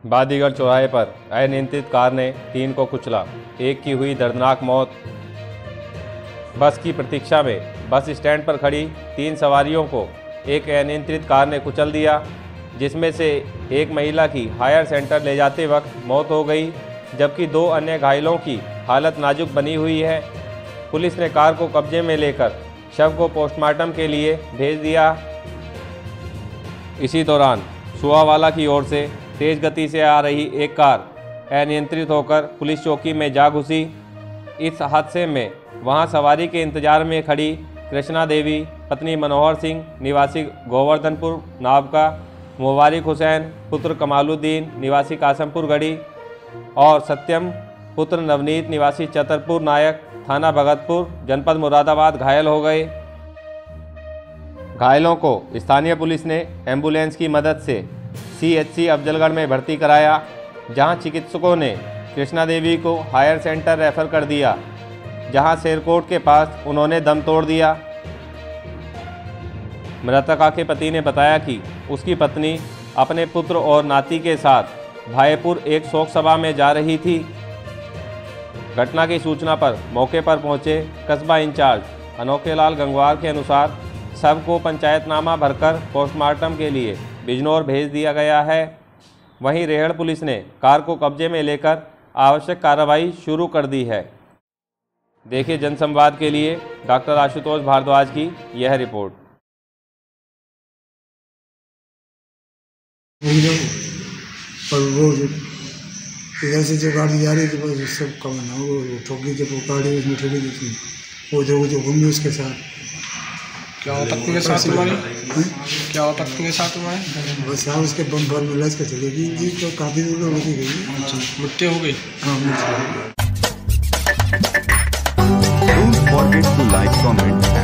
बादीगढ़ चौराहे पर अनियंत्रित कार ने 3 को कुचला, एक की हुई दर्दनाक मौत। बस की प्रतीक्षा में बस स्टैंड पर खड़ी 3 सवारियों को एक अनियंत्रित कार ने कुचल दिया, जिसमें से एक महिला की हायर सेंटर ले जाते वक्त मौत हो गई, जबकि 2 अन्य घायलों की हालत नाजुक बनी हुई है। पुलिस ने कार को कब्जे में लेकर शव को पोस्टमार्टम के लिए भेज दिया। इसी दौरान सुहावाला की ओर से तेज गति से आ रही एक कार अनियंत्रित होकर पुलिस चौकी में जा घुसी। इस हादसे में वहां सवारी के इंतजार में खड़ी कृष्णा देवी पत्नी मनोहर सिंह निवासी गोवर्धनपुर नावका, मुबारिक हुसैन पुत्र कमालुद्दीन निवासी कासमपुर गढ़ी और सत्यम पुत्र नवनीत निवासी चतरपुर नायक थाना भगतपुर जनपद मुरादाबाद घायल हो गए। घायलों को स्थानीय पुलिस ने एम्बुलेंस की मदद से CHC अफजलगढ़ में भर्ती कराया, जहां चिकित्सकों ने कृष्णा देवी को हायर सेंटर रेफर कर दिया, जहां शेरकोट के पास उन्होंने दम तोड़ दिया। मृतका के पति ने बताया कि उसकी पत्नी अपने पुत्र और नाती के साथ भाईपुर एक शोक सभा में जा रही थी। घटना की सूचना पर मौके पर पहुंचे कस्बा इंचार्ज अनोखेलाल गंगवार के अनुसार शव को पंचायतनामा भरकर पोस्टमार्टम के लिए बिजनौर भेज दिया गया है। वहीं रेहड़ पुलिस ने कार को कब्जे में लेकर आवश्यक कार्रवाई शुरू कर दी है। देखिए जनसंवाद के लिए डॉक्टर आशुतोष भारद्वाज की यह रिपोर्ट। पर वो इधर से जो गाड़ी जा रही थी बस सब कम ना वो ठोकी जब वो गाड़ी उसमें ठोकी दी थी, वो जो घूमी उसके साथ। क्या हुआ पत्नी के साथ हुआ है? क्या हुआ पत्नी के साथ हुआ है? बस यहाँ उसके बम भर मिला इसका चलेगी जी, तो काफ़ी दूर होती गई। अच्छा, मृत्यु हो गई। हाँ, मृत्यु हो गई। Don't forget to like, comment